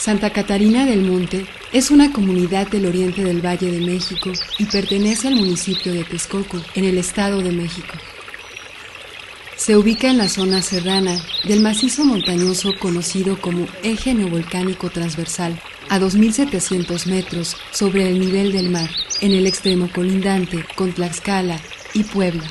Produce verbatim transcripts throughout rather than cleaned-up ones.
Santa Catarina del Monte es una comunidad del oriente del Valle de México y pertenece al municipio de Texcoco, en el Estado de México. Se ubica en la zona serrana del macizo montañoso conocido como Eje Neovolcánico Transversal, a dos mil setecientos metros sobre el nivel del mar, en el extremo colindante con Tlaxcala y Puebla.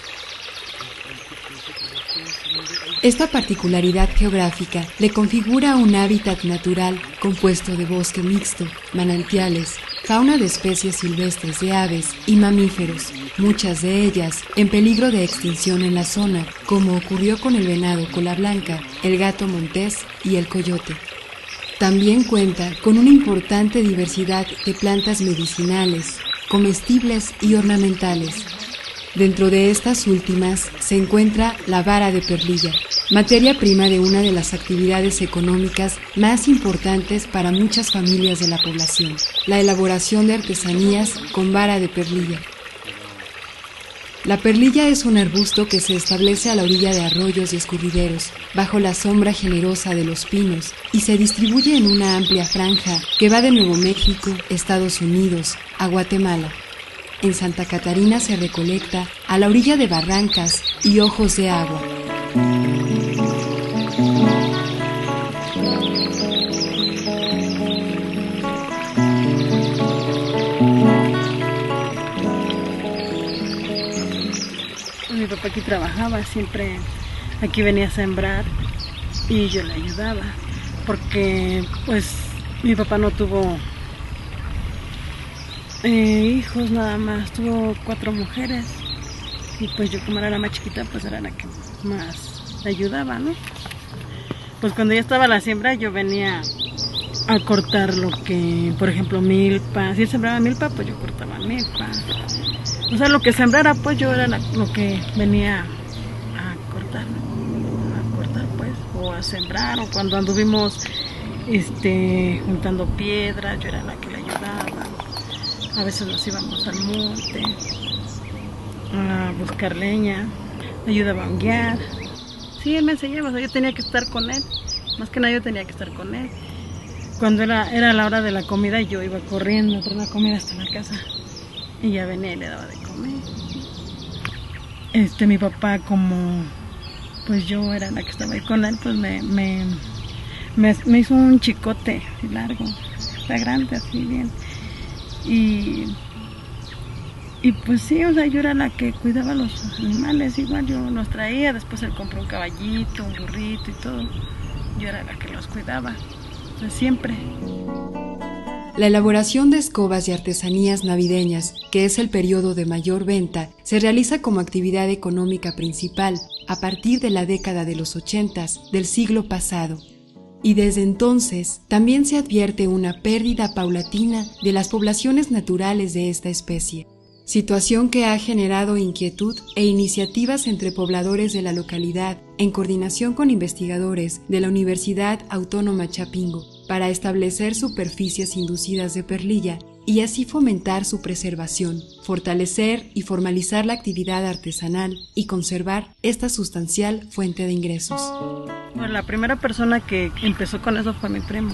Esta particularidad geográfica le configura un hábitat natural compuesto de bosque mixto, manantiales, fauna de especies silvestres de aves y mamíferos, muchas de ellas en peligro de extinción en la zona, como ocurrió con el venado cola blanca, el gato montés y el coyote. También cuenta con una importante diversidad de plantas medicinales, comestibles y ornamentales. Dentro de estas últimas se encuentra la vara de perlilla, materia prima de una de las actividades económicas más importantes para muchas familias de la población, la elaboración de artesanías con vara de perlilla. La perlilla es un arbusto que se establece a la orilla de arroyos y escurrideros, bajo la sombra generosa de los pinos, y se distribuye en una amplia franja que va de Nuevo México, Estados Unidos, a Guatemala. En Santa Catarina se recolecta a la orilla de barrancas y ojos de agua. Mi papá aquí trabajaba, siempre aquí venía a sembrar y yo le ayudaba, porque pues mi papá no tuvo eh, hijos nada más, tuvo cuatro mujeres y pues yo como era la más chiquita pues era la que más le ayudaba, ¿no? Pues cuando ya estaba la siembra yo venía a cortar lo que, por ejemplo, milpa, si él sembraba milpa pues yo cortaba milpa. O sea, lo que sembrara pues yo era la, lo que venía a cortar, a cortar pues, o a sembrar, o cuando anduvimos este, juntando piedras, yo era la que le ayudaba. A veces nos íbamos al monte a buscar leña, me ayudaba a guiar. Sí, él me enseñaba, o sea, yo tenía que estar con él, más que nada yo tenía que estar con él. Cuando era, era la hora de la comida yo iba corriendo por la comida hasta la casa. Y ya venía y le daba de comer. Este, mi papá, como pues yo era la que estaba ahí con él, pues me, me, me, me hizo un chicote largo, está grande, así bien. Y, y pues sí, o sea, yo era la que cuidaba los animales, igual yo los traía, después él compró un caballito, un burrito y todo. Yo era la que los cuidaba, pues siempre. La elaboración de escobas y artesanías navideñas, que es el periodo de mayor venta, se realiza como actividad económica principal a partir de la década de los ochentas del siglo pasado. Y desde entonces también se advierte una pérdida paulatina de las poblaciones naturales de esta especie, situación que ha generado inquietud e iniciativas entre pobladores de la localidad en coordinación con investigadores de la Universidad Autónoma Chapingo para establecer superficies inducidas de perlilla y así fomentar su preservación, fortalecer y formalizar la actividad artesanal y conservar esta sustancial fuente de ingresos. Bueno, la primera persona que empezó con eso fue mi primo,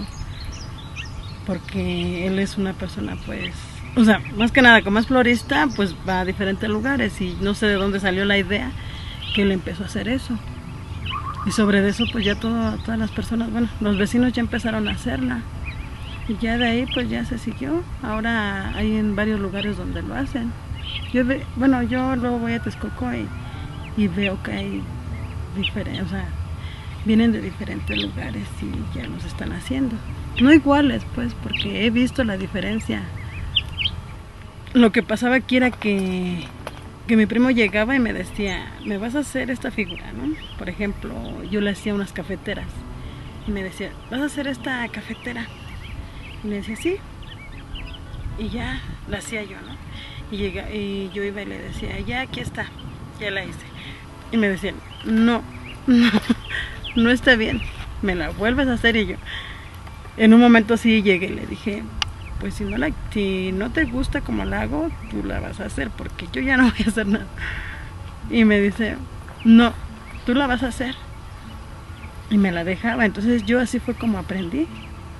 porque él es una persona pues, o sea, más que nada como es florista, pues va a diferentes lugares y no sé de dónde salió la idea que él empezó a hacer eso. Y sobre eso pues ya todo, todas las personas, bueno, los vecinos ya empezaron a hacerla. Y ya de ahí pues ya se siguió. Ahora hay en varios lugares donde lo hacen. Yo ve, bueno, yo luego voy a Texcoco y, y veo que hay diferentes, o sea, vienen de diferentes lugares y ya los están haciendo. No iguales pues, porque he visto la diferencia. Lo que pasaba aquí era que, que mi primo llegaba y me decía, me vas a hacer esta figura, ¿no? Por ejemplo, yo le hacía unas cafeteras y me decía, ¿vas a hacer esta cafetera? Y me decía, sí, y ya la hacía yo, ¿no? Y, llega, y yo iba y le decía, ya aquí está, ya la hice. Y me decía, no, no, no está bien, me la vuelves a hacer. Y yo, en un momento sí llegué y le dije, pues si no, la, si no te gusta como la hago, tú la vas a hacer, porque yo ya no voy a hacer nada. Y me dice, no, tú la vas a hacer. Y me la dejaba, entonces yo así fue como aprendí.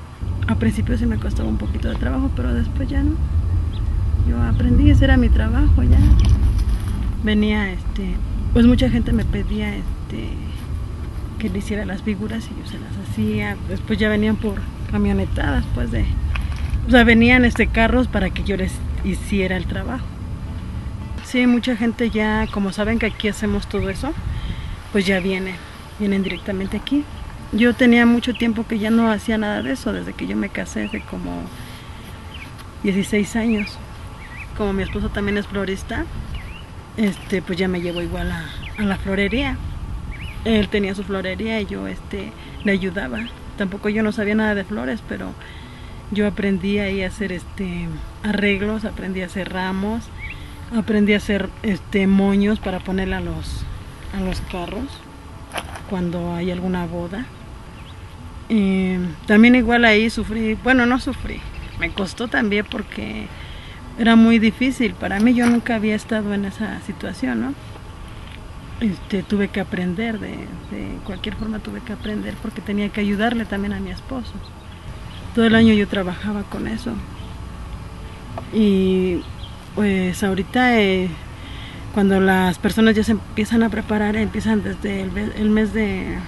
a principio sí me costaba un poquito de trabajo, pero después ya no. Yo aprendí, ese era mi trabajo ya. Venía, este, pues mucha gente me pedía este, que le hiciera las figuras y yo se las hacía. Después ya venían por camionetadas, pues de, o sea, venían este carros para que yo les hiciera el trabajo. Sí, mucha gente ya, como saben que aquí hacemos todo eso, pues ya vienen, vienen directamente aquí. Yo tenía mucho tiempo que ya no hacía nada de eso, desde que yo me casé, hace como dieciséis años. Como mi esposo también es florista, este, pues ya me llevó igual a, a la florería. Él tenía su florería y yo este, le ayudaba. Tampoco yo no sabía nada de flores, pero yo aprendí ahí a hacer este, arreglos, aprendí a hacer ramos, aprendí a hacer este, moños para ponerle a los, a los carros cuando hay alguna boda. Eh, también igual ahí sufrí, bueno, no sufrí, me costó también porque era muy difícil. Para mí, yo nunca había estado en esa situación, ¿no? Este, tuve que aprender, de, de cualquier forma tuve que aprender porque tenía que ayudarle también a mi esposo. Todo el año yo trabajaba con eso. Y pues ahorita eh, cuando las personas ya se empiezan a preparar, empiezan desde el, el mes de...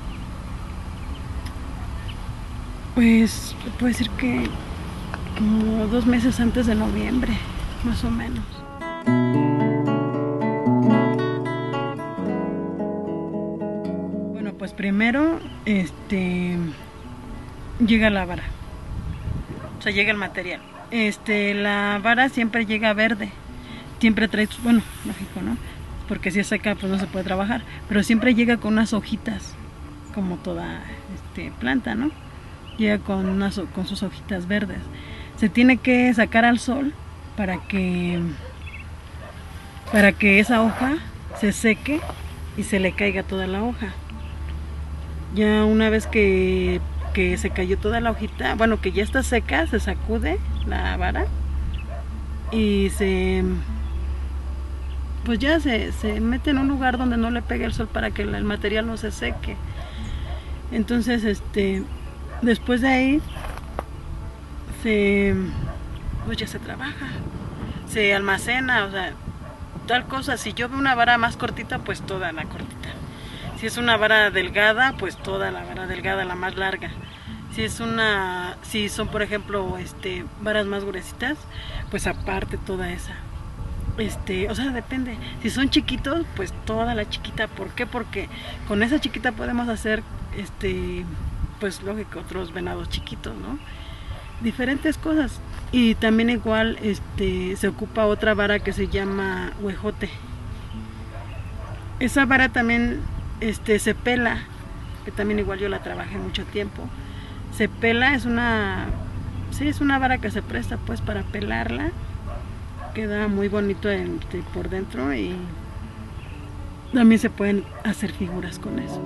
Pues puedo decir que como dos meses antes de noviembre, más o menos. Bueno, pues primero este, llega la vara, o sea, llega el material. Este, la vara siempre llega verde, siempre trae, bueno, lógico, ¿no? Porque si es seca, pues no se puede trabajar, pero siempre llega con unas hojitas, como toda este, planta, ¿no? Llega con, unas, con sus hojitas verdes. Se tiene que sacar al sol para que, para que esa hoja se seque y se le caiga toda la hoja. Ya una vez que, que se cayó toda la hojita, bueno, que ya está seca, se sacude la vara y se, pues ya se, se mete en un lugar donde no le pegue el sol para que el material no se seque. Entonces, este... después de ahí, se, pues ya se trabaja, se almacena, o sea, tal cosa. Si yo veo una vara más cortita, pues toda la cortita. Si es una vara delgada, pues toda la vara delgada, la más larga. Si es una, si son por ejemplo, este, varas más gruesitas, pues aparte toda esa. Este, o sea, depende. Si son chiquitos, pues toda la chiquita. ¿Por qué? Porque con esa chiquita podemos hacer, este... pues lógico, otros venados chiquitos, ¿no? Diferentes cosas. Y también igual este, se ocupa otra vara que se llama huejote. Esa vara también este, se pela, que también igual yo la trabajé mucho tiempo. Se pela, es una, sí, es una vara que se presta pues para pelarla. Queda muy bonito este, por dentro y también se pueden hacer figuras con eso.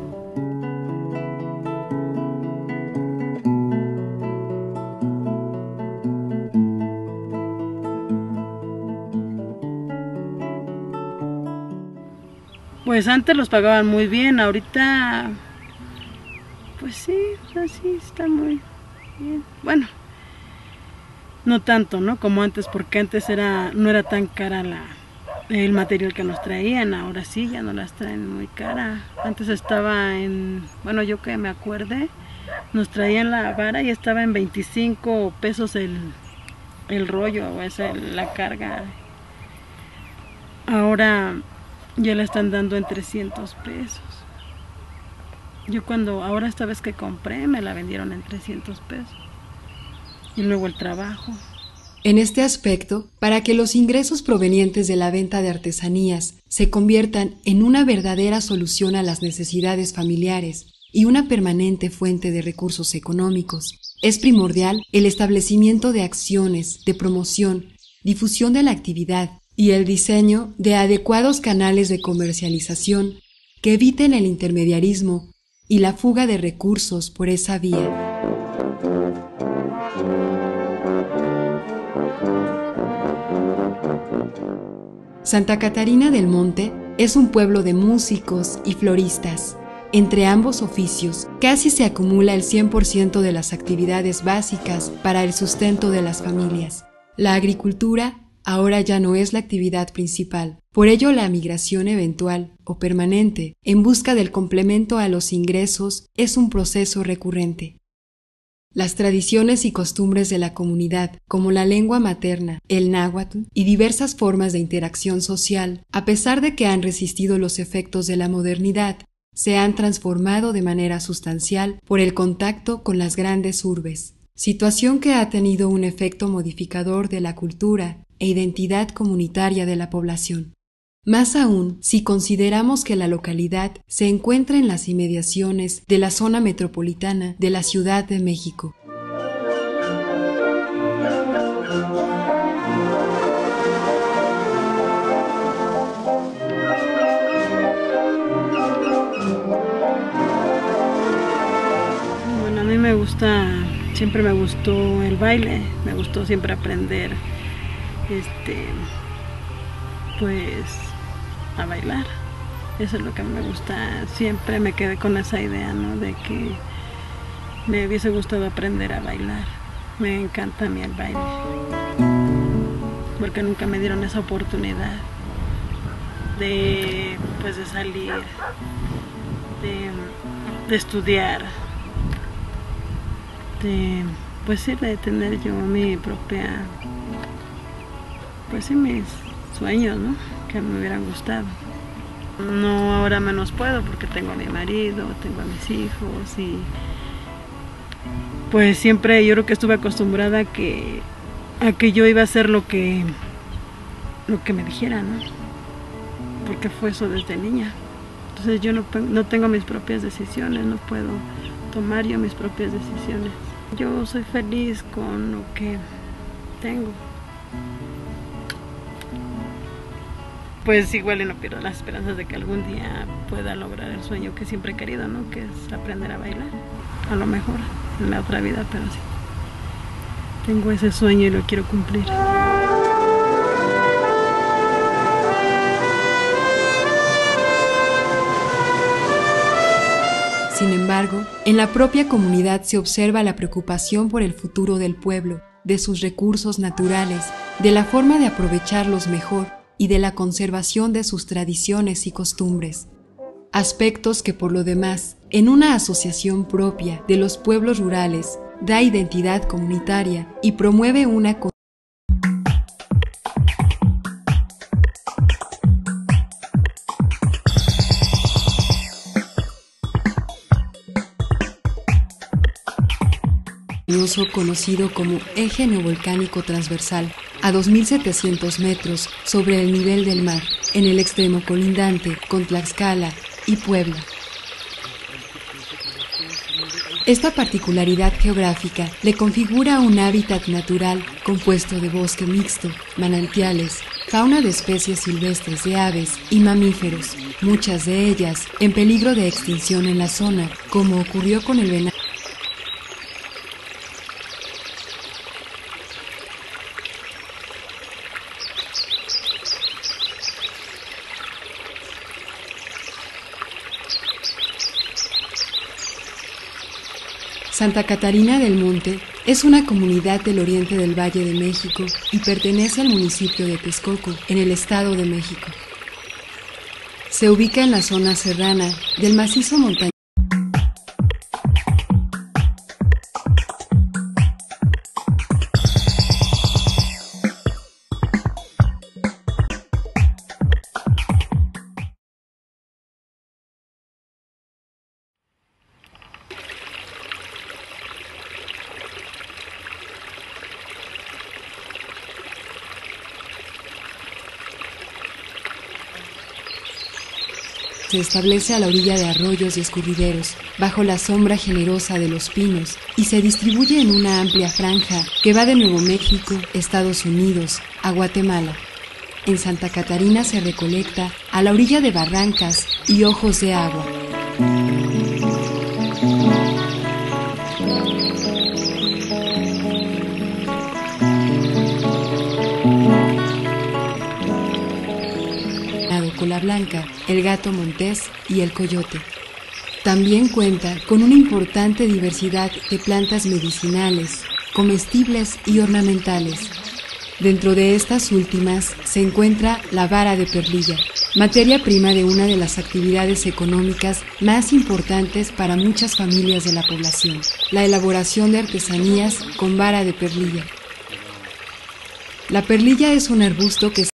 Pues antes los pagaban muy bien, ahorita pues sí, así está muy bien. Bueno, no tanto, ¿no? Como antes, porque antes era no era tan cara la, el material que nos traían, ahora sí, ya no las traen muy cara. Antes estaba en, bueno, yo que me acuerde, nos traían la vara y estaba en veinticinco pesos el, el rollo, o esa, la carga. Ahora ya la están dando en trescientos pesos. Yo cuando, ahora esta vez que compré, me la vendieron en trescientos pesos. Y luego el trabajo. En este aspecto, para que los ingresos provenientes de la venta de artesanías se conviertan en una verdadera solución a las necesidades familiares y una permanente fuente de recursos económicos, es primordial el establecimiento de acciones de promoción, difusión de la actividad y el diseño de adecuados canales de comercialización que eviten el intermediarismo y la fuga de recursos por esa vía. Santa Catarina del Monte es un pueblo de músicos y floristas, Entre ambos oficios, casi se acumula el cien por ciento de las actividades básicas para el sustento de las familias. La agricultura ahora ya no es la actividad principal. Por ello, la migración eventual o permanente en busca del complemento a los ingresos es un proceso recurrente. Las tradiciones y costumbres de la comunidad, como la lengua materna, el náhuatl y diversas formas de interacción social, a pesar de que han resistido los efectos de la modernidad, se han transformado de manera sustancial por el contacto con las grandes urbes, situación que ha tenido un efecto modificador de la cultura e identidad comunitaria de la población. Más aún, si consideramos que la localidad se encuentra en las inmediaciones de la zona metropolitana de la Ciudad de México. Bueno, a mí me gusta, siempre me gustó el baile, me gustó siempre aprender, este, pues, a bailar. Eso es lo que me gusta. Siempre me quedé con esa idea, ¿no? De que me hubiese gustado aprender a bailar. Me encanta a mí el baile, porque nunca me dieron esa oportunidad de, pues, de salir, de, de estudiar, de, pues sí, de tener yo mi propia, pues sí, mis sueños, ¿no? Que me hubieran gustado. No, ahora menos puedo porque tengo a mi marido, tengo a mis hijos y pues siempre yo creo que estuve acostumbrada a que, a que yo iba a hacer lo que, lo que me dijeran, ¿no? Porque fue eso desde niña. Entonces yo no, no tengo mis propias decisiones, no puedo tomar yo mis propias decisiones. Yo soy feliz con lo que tengo. Pues igual y no pierdo las esperanzas de que algún día pueda lograr el sueño que siempre he querido, ¿no? Que es aprender a bailar. A lo mejor en la otra vida, pero sí. Tengo ese sueño y lo quiero cumplir. Sin embargo, en la propia comunidad se observa la preocupación por el futuro del pueblo, de sus recursos naturales, de la forma de aprovecharlos mejor y de la conservación de sus tradiciones y costumbres. Aspectos que, por lo demás, en una asociación propia de los pueblos rurales, da identidad comunitaria y promueve una conocido como eje neovolcánico transversal, a dos mil setecientos metros sobre el nivel del mar, en el extremo colindante con Tlaxcala y Puebla. Esta particularidad geográfica le configura un hábitat natural compuesto de bosque mixto, manantiales, fauna de especies silvestres de aves y mamíferos, muchas de ellas en peligro de extinción en la zona, como ocurrió con el venado. Santa Catarina del Monte es una comunidad del oriente del Valle de México y pertenece al municipio de Texcoco, en el Estado de México. Se ubica en la zona serrana del macizo montañoso. Se establece a la orilla de arroyos y escurrideros, bajo la sombra generosa de los pinos, y se distribuye en una amplia franja que va de Nuevo México, Estados Unidos, a Guatemala. En Santa Catarina se recolecta a la orilla de barrancas y ojos de agua. Cola blanca, el gato montés y el coyote. También cuenta con una importante diversidad de plantas medicinales, comestibles y ornamentales. Dentro de estas últimas se encuentra la vara de perlilla, materia prima de una de las actividades económicas más importantes para muchas familias de la población, la elaboración de artesanías con vara de perlilla. La perlilla es un arbusto que